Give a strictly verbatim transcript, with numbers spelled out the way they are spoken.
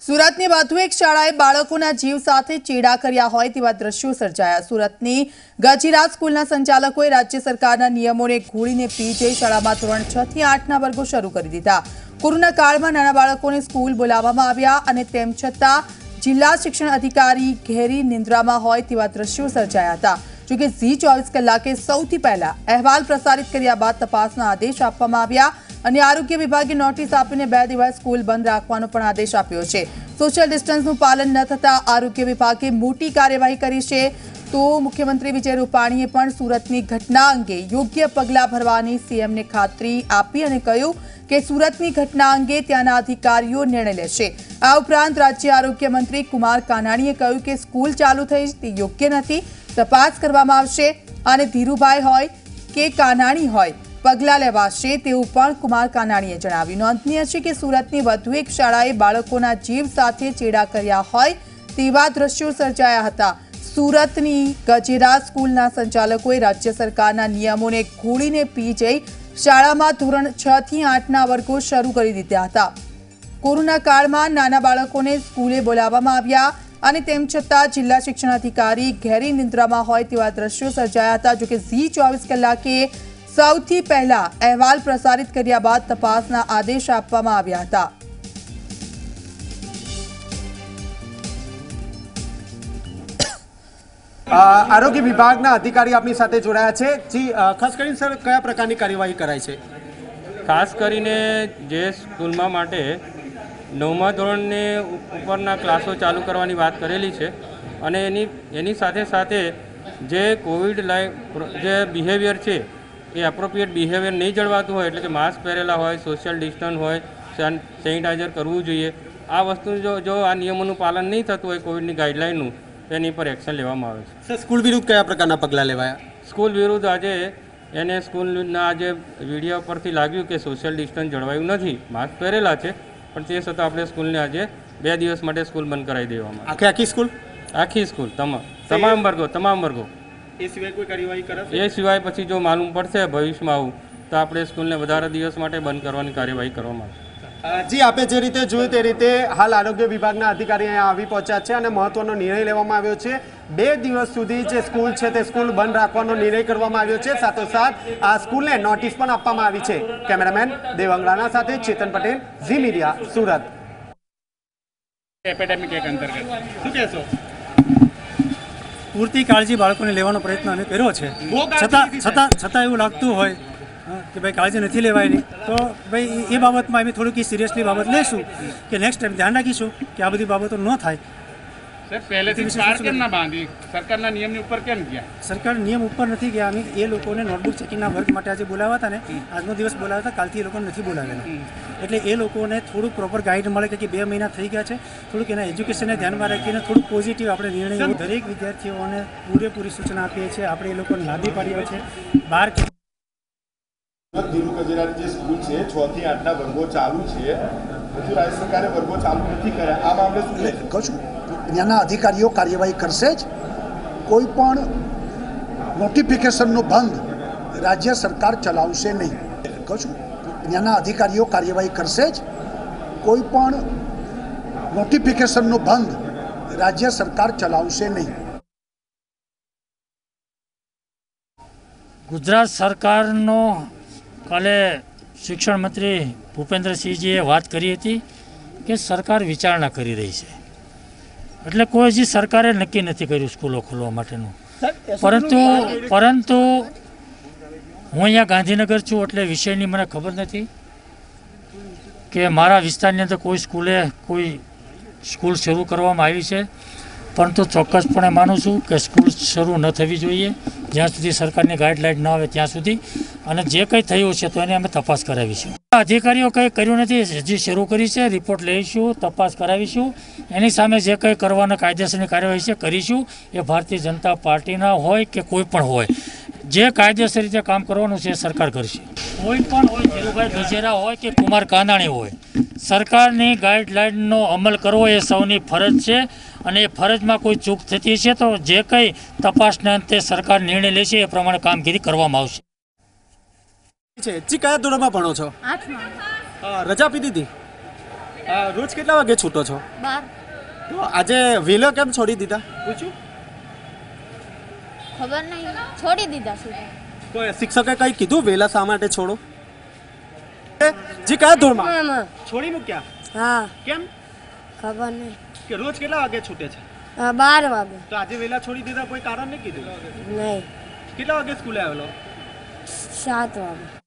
સુરતની વધુ એક શાળાએ બાળકોના જીવ સાથે ચેડા કર્યા હોય તેવા દ્રશ્યો સર્જાયા। સુરતની ગજીરા સ્કૂલના સંચાલકોએ રાજ્ય સરકારના નિયમોને ઘોળીને પી જઈ શાળામાં ધોરણ છ થી આઠના વર્ગો શરૂ કરી દીધા। કોરોના કાળમાં નાના બાળકોને સ્કૂલ બોલાવવામાં આવ્યા અને તેમ છતાં જિલ્લા શિક્ષણ અધિકારી ઘેરી નિંદ્રામાં હોય તેવા દ્રશ્યો સર્જાયા હતા। જોકે ઝી ચોવીસ કલાકે સૌથી પહેલા અહેવાલ પ્રસારિત કર્યા બાદ તપાસના આદેશ આપવામાં આવ્યા અને આરોગ્ય વિભાગે નોટિસ આપીને બે દિવસ સ્કૂલ બંધ રાખવાનો પણ આદેશ આપ્યો છે। સોશિયલ ડિસ્ટન્સનું પાલન ન થતા આરોગ્ય વિભાગે મોટી કાર્યવાહી કરી છે। તો મુખ્યમંત્રી વિજય રૂપાણીએ પણ સુરતની ઘટના અંગે યોગ્ય પગલાં ભરવાની સીએમને ખાતરી આપી અને કહ્યું કે સુરતની ઘટના અંગે ત્યાંના અધિકારીઓ નિર્ણય લેશે। આ ઉપરાંત રાજ્ય આરોગ્ય મંત્રી કુમાર કાનાણીએ કહ્યું કે સ્કૂલ ચાલુ થઈ તે યોગ્ય નથી, તપાસ કરવામાં આવશે અને ધીરુભાઈ હોય કે કાનાણી હોય પગલાં લેવાશે તેવું પણ કુમાર કાનાણીએ જણાવ્યું। નોંધનીય છે કે સુરતની વધુ એક શાળાએ બાળકોના જીવ સાથે ચેડા કર્યા હોય તેવા દ્રશ્યો સર્જાયા હતા। સુરતની ગજીરા સ્કૂલના સંચાલકોએ રાજ્ય સરકારના નિયમોને ઘોળીને પી જઈ શાળામાં ધોરણ છ થી આઠના વર્ગો શરૂ કરી દીધા હતા। કોરોના કાળમાં નાના બાળકોને સ્કૂલે બોલાવવામાં આવ્યા અને તેમ છતાં જિલ્લા શિક્ષણ અધિકારી ઘેરી નિંદ્રામાં હોય તેવા દ્રશ્યો સર્જાયા હતા। જોકે ઝી ચોવીસ કલાકે સૌથી પહેલા અહેવાલ પ્રસારિત કર્યા બાદ તપાસના આદેશ આપવામાં આવ્યા હતા। આરોગ્ય વિભાગના અધિકારી આપની સાથે જોડાયા છે। જી ખાસ કરીને સર કયા પ્રકારની કાર્યવાહી કરાઈ છે? ખાસ કરીને જે સ્કૂલમાં માટે નવમા ધોરણને ઉપરના ક્લાસો ચાલુ કરવાની વાત કરેલી છે અને એની એની સાથે સાથે જે કોવિડ લાઈફ જે બિહેવિયર છે એ એપ્રોપ્રિએટ બિહેવિયર નહીં જળવાતું હોય, એટલે કે માસ્ક પહેરેલા હોય, સોશિયલ ડિસ્ટન્સ હોય, સેનિટાઈઝર કરવું જોઈએ। આ વસ્તુ જો જો આ નિયમોનું પાલન નહીં થતું હોય કોવિડની ગાઈડલાઇનનું, તેની પર એક્શન લેવામાં આવે છે। સર સ્કૂલ વિરુદ્ધ કયા પ્રકારના પગલાં લેવાયા? સ્કૂલ વિરુદ્ધ આજે એને સ્કૂલના આજે વિડીયો પરથી લાગ્યું કે સોશિયલ ડિસ્ટન્સ જળવાયું નથી, માસ્ક પહેરેલા છે, પણ તે છતાં આપણે સ્કૂલને આજે બે દિવસ માટે સ્કૂલ બંધ કરાવી દેવામાં। આખી આખી સ્કૂલ આખી સ્કૂલ તમામ તમામ વર્ગો તમામ વર્ગો એ સિવાય કોઈ કાર્યવાહી કરશે? એ સિવાય પછી જો માલુમ પડશે ભવિષ્યમાં આવું તો આપણે સ્કૂલને વધારે દિવસ માટે બંધ કરવાની કાર્યવાહી કરવામાં આવશે। જી આપે જે રીતે જોયું તે રીતે હાલ આરોગ્ય વિભાગના અધિકારી અહીંયા આવી પહોંચ્યા છે અને મહત્વનો નિર્ણય લેવામાં આવ્યો છે। બે દિવસ સુધી જે સ્કૂલ છે તે સ્કૂલ બંધ રાખવાનો નિર્ણય કરવામાં આવ્યો છે। સાથોસાથ આ સ્કૂલને નોટિસ પણ આપવામાં આવી છે। કેમેરામેન દેવંગલાના સાથે Chetan Patel, Zee Media, Surat. Epidemic act અંતર્ગત શું કહેશો? પૂરતી કાળજી બાળકોને લેવાનો પ્રયત્ન અમે કર્યો છે, છતાં છતાં છતાં એવું લાગતું હોય કે ભાઈ કાળજી નથી લેવાયેલી, તો ભાઈ એ બાબતમાં અમે થોડુંક સિરિયસલી બાબત લઈશું કે નેક્સ્ટ ટાઈમ ધ્યાન રાખીશું કે આ બધી બાબતો ન થાય। સર પહેલેથી પાર કેમ ના બાંધી? સરકારના નિયમની ઉપર કેમ ગયા? સરકાર નિયમ ઉપર નથી ગયા। અમે એ લોકોને નોટબુક ચેકિંગના વર્ક માટે આજે બોલાવ્યા હતા ને, આજનો દિવસ બોલાવ્યા હતા, કાલથી એ લોકોને નથી બોલાવેલા, એટલે એ લોકોને થોડુંક પ્રોપર ગાઈડ મળે કે બે મહિના થઈ ગયા છે, થોડુંક એના એજ્યુકેશનને ધ્યાનમાં રાખીને થોડુંક પોઝિટિવ આપણે નિર્ણય દરેક વિદ્યાર્થીઓને પૂરેપૂરી સૂચના આપીએ છીએ। આપણે એ લોકોને લાદી પાડીએ છીએ બહાર ધીરુ ગજરાની જે સ્કૂલ છે છ થી આઠના વર્ગો ચાલુ છે, હજુ રાજ્ય સરકારે વર્ગો ચાલુ નથી કર્યા, આ મામલે શું કહું છું? ત્યાંના અધિકારીઓ કાર્યવાહી કરશે જ। કોઈ પણ નોટિફિકેશનનો ભંગ રાજ્ય સરકાર ચલાવશે નહીં। કહું છું ત્યાંના અધિકારીઓ કાર્યવાહી કરશે જ। કોઈ પણ નોટિફિકેશનનો ભંગ રાજ્ય સરકાર ચલાવશે નહીં। ગુજરાત સરકારનો કાલે શિક્ષણ મંત્રી ભૂપેન્દ્રસિંહજીએ વાત કરી હતી કે સરકાર વિચારણા કરી રહી છે, એટલે કોઈ હજી સરકારે નક્કી નથી કર્યું સ્કૂલો ખોલવા માટેનું। પરંતુ પરંતુ હું અહીંયા ગાંધીનગર છું એટલે વિષયની મને ખબર નથી કે મારા વિસ્તારની અંદર કોઈ સ્કૂલે કોઈ સ્કૂલ શરૂ કરવામાં આવી છે, પરંતુ ચોક્કસપણે માનું છું કે સ્કૂલ શરૂ ન થવી જોઈએ જ્યાં સુધી સરકારની ગાઈડલાઇન ન આવે ત્યાં સુધી, અને જે કંઈ થયું છે તો એને અમે તપાસ કરાવીશું। અધિકારીઓ કંઈ કર્યું નથી, હજી શરૂ કરી છે, રિપોર્ટ લઈશું, તપાસ કરાવીશું, એની સામે જે કંઈ કરવાના કાયદેસરની કાર્યવાહી છે કરીશું। એ ભારતીય જનતા પાર્ટીના હોય કે કોઈ પણ હોય, જે કાયદેસર રીતે કામ કરવાનું છે એ સરકાર કરશે। કોઈ પણ હોય, ધીરુભાઈ ગજેરા હોય કે કુમાર કાનાણી હોય, સરકારની ગાઈડલાઇનનો અમલ કરવો એ સૌની ફરજ છે અને એ ફરજમાં કોઈ ચૂક થતી છે તો જે કંઈ તપાસના અંતે સરકાર નિર્ણય લેશે એ પ્રમાણે કામગીરી કરવામાં આવશે। જી કયા ધોરણમાં ભણો છો? આઠમા। રજા આપી દીધી? રોજ કેટલા વાગે છૂટો છો? બાર. તો આજે વહેલો કેમ છોડી દીધા પૂછ્યું? ખબર નહીં, છોડી દીધા શું? તો શિક્ષકે કઈ કીધું વહેલા શા માટે છોડો? જી કયા ધોરણમાં છોડી મૂક્યા? હા. કેમ? ખબર નહીં. કે રોજ કેટલા વાગે છૂટે છે? બાર વાગે. તો આજે વહેલા છોડી દીધા કોઈ કારણ નહીં કીધું? નહીં. કેટલા વાગે સ્કૂલે આવેલો? સાત વાગે.